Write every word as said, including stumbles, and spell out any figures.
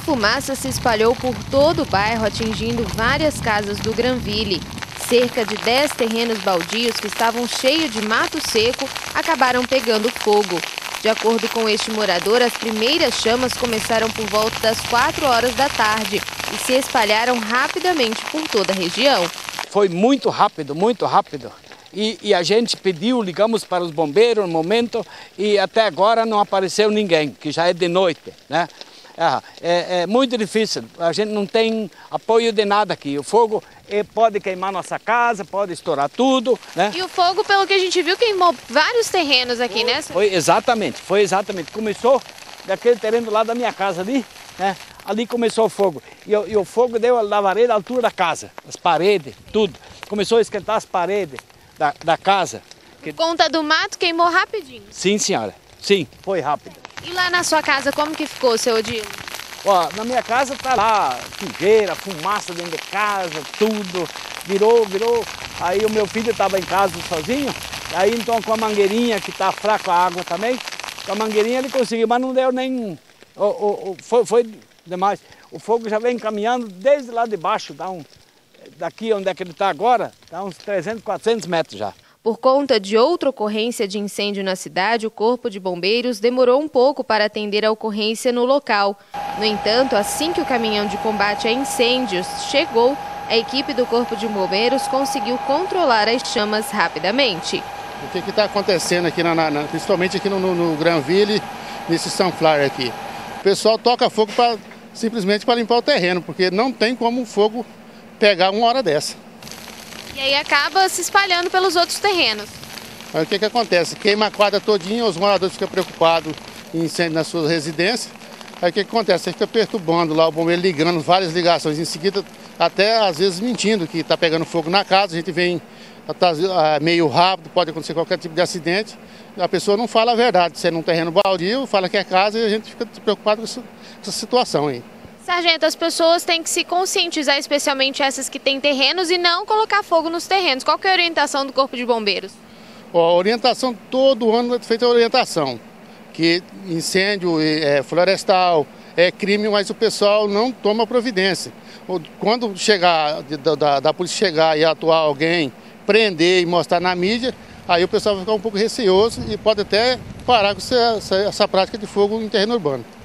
fumaça se espalhou por todo o bairro, atingindo várias casas do Granville. Cerca de dez terrenos baldios que estavam cheios de mato seco acabaram pegando fogo. De acordo com este morador, as primeiras chamas começaram por volta das quatro horas da tarde e se espalharam rapidamente por toda a região. Foi muito rápido, muito rápido. E, e a gente pediu, ligamos para os bombeiros no momento e até agora não apareceu ninguém, que já é de noite, né? É, é muito difícil, a gente não tem apoio de nada aqui. O fogo é, pode queimar nossa casa, pode estourar tudo, né? E o fogo, pelo que a gente viu, queimou vários terrenos aqui, foi, né? Foi exatamente, foi exatamente. Começou daquele terreno lá da minha casa ali, né? Ali começou o fogo. E, e o fogo deu a lavareda à altura da casa, as paredes, tudo. Começou a esquentar as paredes da, da casa. Por conta do mato, queimou rapidinho? Sim, senhora. Sim, foi rápido. E lá na sua casa, como que ficou, seu Odilo? Ó, na minha casa tá lá sujeira, fumaça dentro de casa, tudo. Virou, virou. Aí o meu filho estava em casa sozinho. Aí então com a mangueirinha, que tá fraca a água também, com a mangueirinha ele conseguiu, mas não deu nem... O, o, o, foi, foi demais. O fogo já vem caminhando desde lá de baixo, dá um, daqui onde é que ele está agora, dá uns trezentos, quatrocentos metros já. Por conta de outra ocorrência de incêndio na cidade, o Corpo de Bombeiros demorou um pouco para atender a ocorrência no local. No entanto, assim que o caminhão de combate a incêndios chegou, a equipe do Corpo de Bombeiros conseguiu controlar as chamas rapidamente. O que está acontecendo aqui, na, na, principalmente aqui no, no, no Granville, nesse Sunflower aqui? O pessoal toca fogo pra, simplesmente para limpar o terreno, porque não tem como o fogo pegar uma hora dessa. E aí acaba se espalhando pelos outros terrenos. Aí o que que acontece? Queima a quadra todinha, os moradores ficam preocupados em incêndio nas suas residências. Aí o que que acontece? Você fica perturbando lá, o bombeiro ligando várias ligações, em seguida até às vezes mentindo que está pegando fogo na casa, a gente vem tá, meio rápido, pode acontecer qualquer tipo de acidente. A pessoa não fala a verdade, se é num terreno baldio, fala que é casa e a gente fica preocupado com essa, com essa situação aí. Sargento, as pessoas têm que se conscientizar, especialmente essas que têm terrenos, e não colocar fogo nos terrenos. Qual que é a orientação do Corpo de Bombeiros? Ó, a orientação, todo ano é feita a orientação, que incêndio é, florestal é crime, mas o pessoal não toma providência. Quando chegar, da, da, da polícia chegar e atuar alguém, prender e mostrar na mídia, aí o pessoal vai ficar um pouco receoso e pode até parar com essa, essa, essa prática de fogo em terreno urbano.